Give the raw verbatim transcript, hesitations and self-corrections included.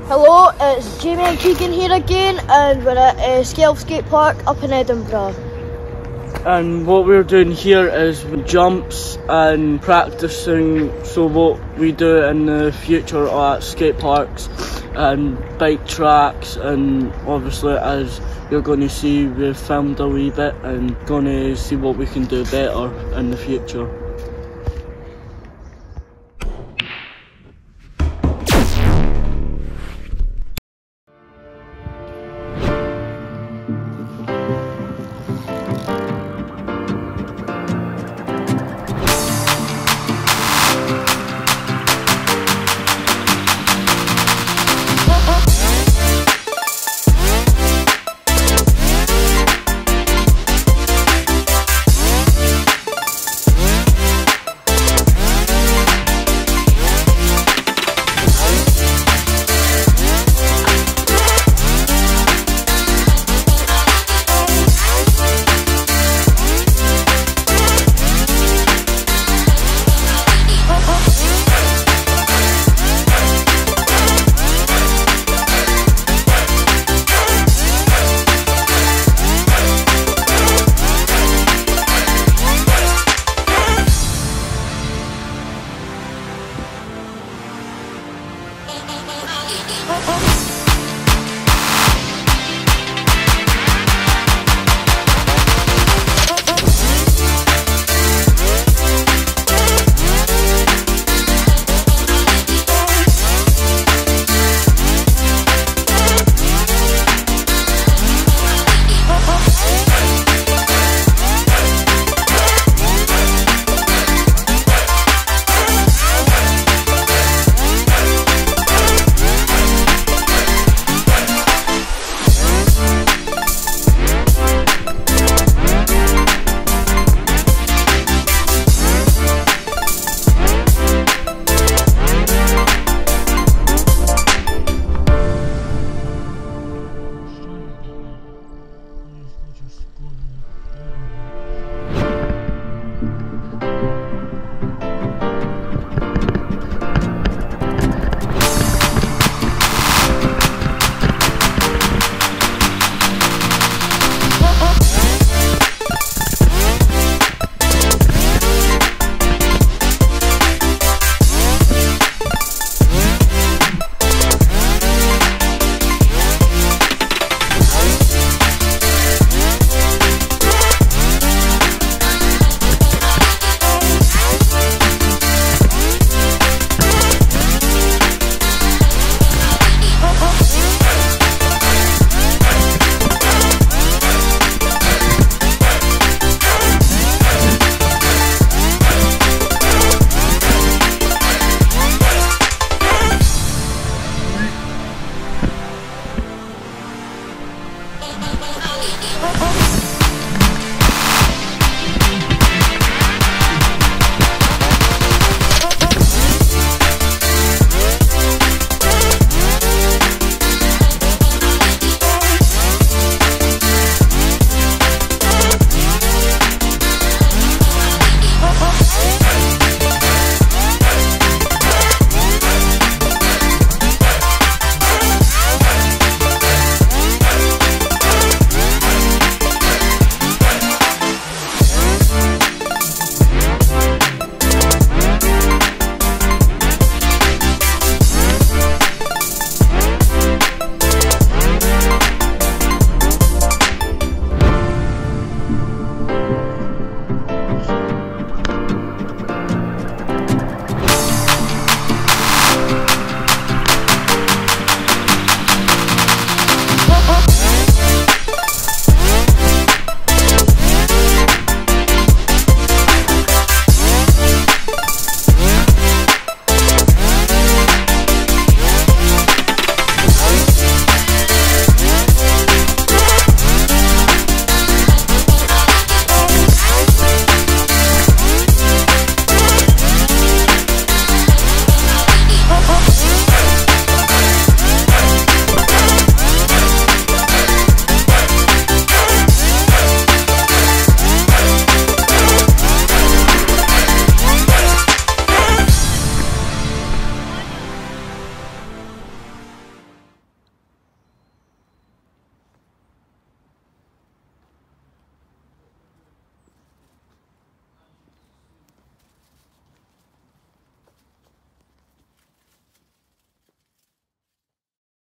Hello, it's Jamie and Keigan here again, and we're at uh, SKELF skate park up in Edinburgh. And what we're doing here is jumps and practicing so what we do in the future at skate parks and bike tracks, and obviously as you're going to see, we've filmed a wee bit and going to see what we can do better in the future. Oh, oh.